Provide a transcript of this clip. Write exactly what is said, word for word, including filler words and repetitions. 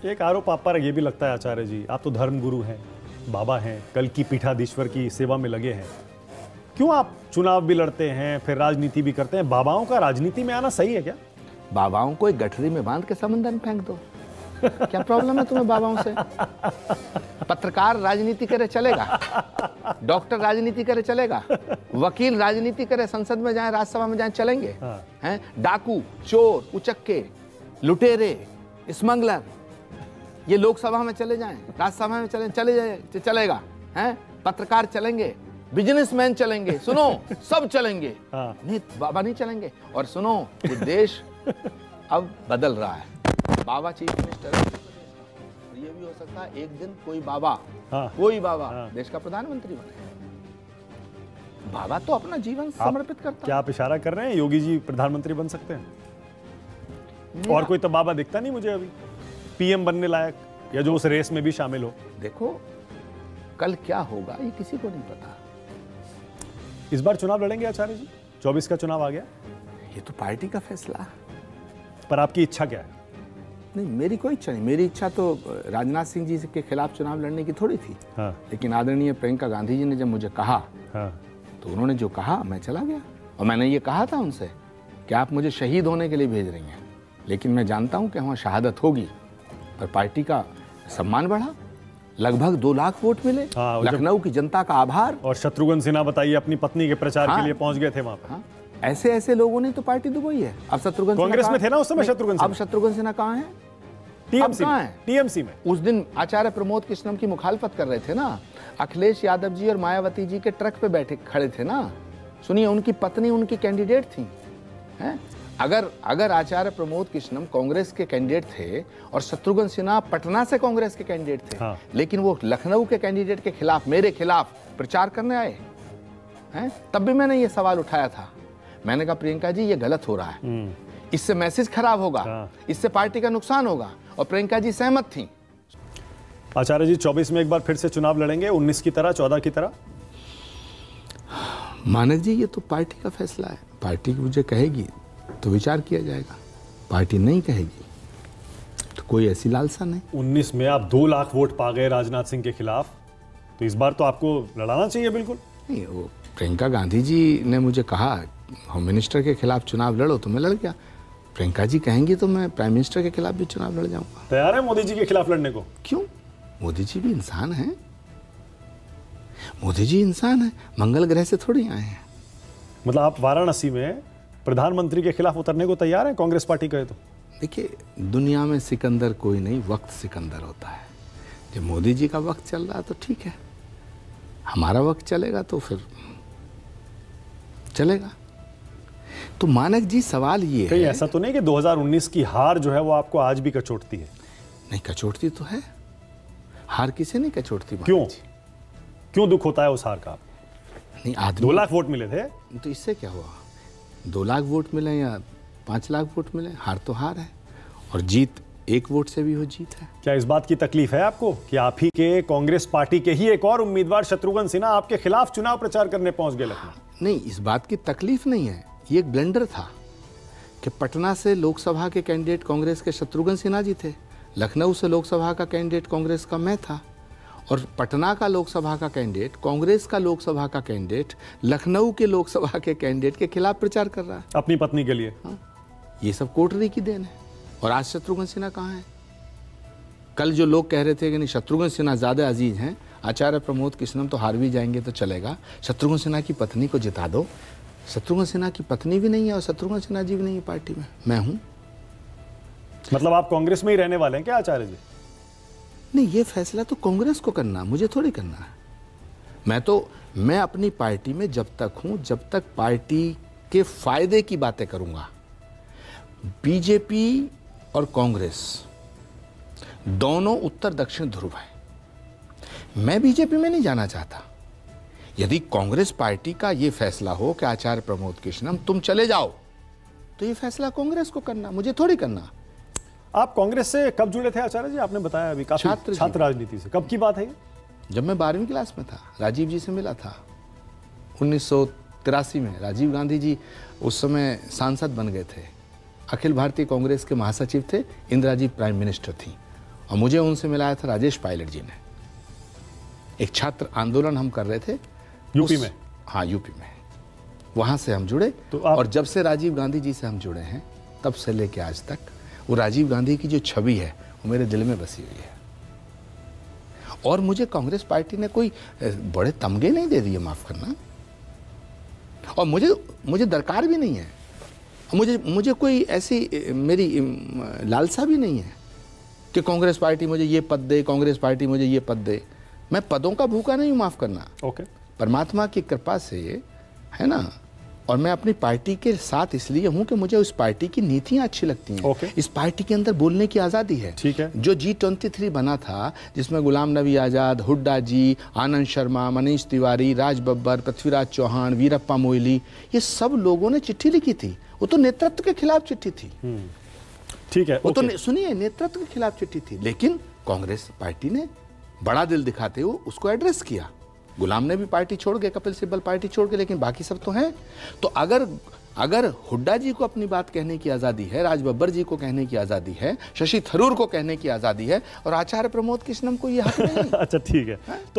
एक आरोप आप पर ये भी लगता है आचार्य जी, आप तो धर्म गुरु हैं, बाबा हैं, कल की पीठाधीश्वर की सेवा में लगे हैं, क्यों आप चुनाव भी लड़ते हैं फिर राजनीति भी करते हैं? बाबाओं का राजनीति में आना सही है क्या? बाबाओं को एक गठरी में बांध के समंदर में फेंक दो, क्या प्रॉब्लम है तुम्हें बाबाओं से? पत्रकार राजनीति करे चलेगा, डॉक्टर राजनीति करे चलेगा, वकील राजनीति करे, संसद में जाए, राज्यसभा में जाए, चलेंगे? हाँ। हैं डाकू, चोर, उचक्के, लुटेरे, स्मगलर, ये लोकसभा में चले जाएं, राज्यसभा में चले चले जाए चलेगा? हैं पत्रकार चलेंगे, बिजनेसमैन चलेंगे, सुनो सब चलेंगे। हाँ। नहीं बाबा नहीं चलेंगे। और सुनो ये देश अब बदल रहा है, बाबा चीफ मिनिस्टर है, ये भी हो सकता है एक दिन कोई बाबा हाँ। कोई बाबा हाँ। देश का प्रधानमंत्री बने। बाबा तो अपना जीवन समर्पित करता है। क्या आप इशारा कर रहे हैं योगी जी प्रधानमंत्री बन सकते हैं? और कोई तो बाबा दिखता नहीं मुझे अभी पीएम बनने लायक, या जो उस रेस में भी शामिल हो। देखो कल क्या होगा ये किसी को नहीं पता। इस बार चुनाव लड़ेंगे आचार्य जी? चौबीस का चुनाव आ गया, ये तो पार्टी का फैसला। पर आपकी इच्छा क्या है? नहीं मेरी कोई इच्छा नहीं, मेरी इच्छा तो राजनाथ सिंह जी के खिलाफ चुनाव लड़ने की थोड़ी थी। हाँ। लेकिन आदरणीय प्रियंका गांधी जी ने जब मुझे कहा हाँ। तो उन्होंने जो कहा मैं चला गया। और मैंने ये कहा था उनसे कि आप मुझे शहीद होने के लिए भेज रही हैं, लेकिन मैं जानता हूं कि वहां शहादत होगी, पर पार्टी का सम्मान बढ़ा, लगभग दो लाख वोट मिले। हाँ, लखनऊ की जनता का आभार। और शत्रुघ्न सिन्हा बताइए अपनी पत्नी के प्रचार हाँ, के लिए पहुंच गए थे वहां पर। हाँ, ऐसे ऐसे लोगों ने तो पार्टी डुबोई है। अब शत्रुघ्न कांग्रेस में थे ना उस समय शत्रुघ्न सिन्हा? अब शत्रुघ्न सिन्हा कहाँ है? टीएमसी में। टीएमसी में उस दिन आचार्य प्रमोद कृष्णम की मुखालफत कर रहे थे ना, अखिलेश यादव जी और मायावती जी के ट्रक पे बैठे खड़े थे ना। सुनिए उनकी पत्नी उनकी कैंडिडेट थी। हैं अगर अगर आचार्य प्रमोद कृष्णम कांग्रेस के कैंडिडेट थे और शत्रुघ्न सिन्हा पटना से कांग्रेस के कैंडिडेट थे हाँ। लेकिन वो लखनऊ के कैंडिडेट के खिलाफ, मेरे खिलाफ प्रचार करने आए हैं, तब भी मैंने ये सवाल उठाया था। मैंने कहा प्रियंका जी ये गलत हो रहा है, इससे मैसेज खराब होगा हाँ। इससे पार्टी का नुकसान होगा, और प्रियंका जी सहमत थी। आचार्य जी चौबीस में एक बार फिर से चुनाव लड़ेंगे, उन्नीस की तरह, चौदह की तरह? मानक जी ये तो पार्टी का फैसला है, पार्टी मुझे कहेगी तो विचार किया जाएगा, पार्टी नहीं कहेगी तो कोई ऐसी लालसा नहीं। उन्नीस में आप दो लाख वोट पा गए राजनाथ सिंह के खिलाफ, तो इस बार तो आपको लड़ाना चाहिए। बिल्कुल नहीं, वो प्रियंका गांधी जी ने मुझे कहा होम मिनिस्टर के खिलाफ चुनाव लड़ो, तो मैं लड़ गया। प्रियंका जी कहेंगी तो मैं प्राइम मिनिस्टर के खिलाफ भी चुनाव लड़ जाऊंगा। तैयार है मोदी जी के खिलाफ लड़ने को? क्यों, मोदी जी भी इंसान हैं, मोदी जी इंसान है, मंगल ग्रह से थोड़ी आए हैं। मतलब आप वाराणसी में प्रधानमंत्री के खिलाफ उतरने को तैयार है कांग्रेस पार्टी कहे तो? देखिए दुनिया में सिकंदर कोई नहीं, वक्त सिकंदर होता है। जब मोदी जी का वक्त चल रहा है तो ठीक है, हमारा वक्त चलेगा तो फिर चलेगा। तो मानक जी सवाल ये कहीं है, ऐसा तो नहीं कि दो हज़ार उन्नीस की हार जो है वो आपको आज भी कचोटती है? नहीं कचोटती तो है, हार किसे नहीं कचोटती। क्यों क्यों दुख होता है उस हार का? नहीं आदमी दो लाख वोट मिले थे तो इससे क्या हुआ? दो लाख वोट मिले या पाँच लाख वोट मिले, हार तो हार है, और जीत एक वोट से भी हो जीत है। क्या इस बात की तकलीफ है आपको कि आप ही के कांग्रेस पार्टी के ही एक और उम्मीदवार शत्रुघ्न सिन्हा आपके खिलाफ चुनाव प्रचार करने पहुंच गए लखनऊ? नहीं इस बात की तकलीफ नहीं है, ये एक ब्लेंडर था कि पटना से लोकसभा के कैंडिडेट कांग्रेस के शत्रुघ्न सिन्हा जी थे, लखनऊ से लोकसभा का कैंडिडेट कांग्रेस का मैं था, और पटना का लोकसभा का कैंडिडेट, कांग्रेस का लोकसभा का कैंडिडेट लखनऊ के लोकसभा के कैंडिडेट के खिलाफ प्रचार कर रहा है अपनी पत्नी के लिए। हाँ, ये सब कोटरी की देन है। और आज शत्रुघ्न सिन्हा कहाँ है? कल जो लोग कह रहे थे कि नहीं शत्रुघ्न सिन्हा ज्यादा अजीज हैं, आचार्य प्रमोद कृष्णम तो हार भी जाएंगे तो चलेगा, शत्रुघ्न सिन्हा की पत्नी को जिता दो। शत्रुघ्न सिन्हा की पत्नी भी नहीं है और शत्रुघ्न सिन्हा जी भी नहीं है पार्टी में, मैं हूं। मतलब आप कांग्रेस में ही रहने वाले हैं क्या आचार्य जी? नहीं ये फैसला तो कांग्रेस को करना, मुझे थोड़ी करना है। मैं तो मैं अपनी पार्टी में जब तक हूं जब तक पार्टी के फायदे की बातें करूंगा। बीजेपी और कांग्रेस दोनों उत्तर दक्षिण ध्रुव है, मैं बीजेपी में नहीं जाना चाहता। यदि कांग्रेस पार्टी का यह फैसला हो कि आचार्य प्रमोद कृष्णम तुम चले जाओ, तो यह फैसला कांग्रेस को करना, मुझे थोड़ी करना। आप कांग्रेस से कब जुड़े थे आचार्य जी? आपने बताया अभी काफी छात्र छात्र राजनीति से, कब की बात है? जब मैं बारहवीं क्लास में था, राजीव जी से मिला था उन्नीस सौ तिरासी में। राजीव गांधी जी उस समय सांसद बन गए थे, अखिल भारतीय कांग्रेस के महासचिव थे, इंदिरा जी प्राइम मिनिस्टर थी, और मुझे उनसे मिलाया था राजेश पायलट जी ने। एक छात्र आंदोलन हम कर रहे थे यूपी उस- में। हाँ, यूपी में। वहाँ से हम जुड़े। तो आप- और जब से राजीव गांधी जी से हम जुड़े हैं तब से लेके आज तक वो राजीव गांधी की जो छवि है वो मेरे दिल में बसी हुई है। और मुझे कांग्रेस पार्टी ने कोई अ, बड़े तमगे नहीं दे दिए, माफ करना। और मुझे मुझे दरकार भी नहीं है, मुझे मुझे कोई ऐसी अ, मेरी अ, लालसा भी नहीं है कि कांग्रेस पार्टी मुझे ये पद दे, कांग्रेस पार्टी मुझे ये पद दे। मैं पदों का भूखा नहीं हूँ, माफ करना। ओके। परमात्मा की कृपा से, है ना। और मैं अपनी पार्टी के साथ इसलिए हूं कि मुझे उस पार्टी की नीतियां अच्छी लगती हैं। ओके। इस पार्टी के अंदर बोलने की आज़ादी है। ठीक है। जो जी ट्वेंटी थ्री बना था, जिसमें गुलाम नबी आज़ाद, हुड्डा जी, आनंद शर्मा, मनीष तिवारी, राज बब्बर, पृथ्वीराज चौहान, वीरप्पा मोइली, ये सब लोगों ने चिट्ठी लिखी थी। वो तो नेतृत्व के खिलाफ चिट्ठी थी। ठीक है। वो तो ओके। ने- सुनिए, नेतृत्व के खिलाफ चिट्ठी थी, लेकिन कांग्रेस पार्टी ने बड़ा दिल दिखाते हुए उसको एड्रेस किया। गुलाम ने भी पार्टी छोड़ के, कपिल सिब्बल पार्टी छोड़ के, लेकिन बाकी सब तो हैं। तो अगर अगर हुड्डा जी को अपनी बात कहने की आज़ादी है, राज बब्बर जी को कहने की आज़ादी है, शशि थरूर को कहने की आज़ादी है, और आचार्य प्रमोद कृष्णम को ये हक नहीं। अच्छा, ठीक है।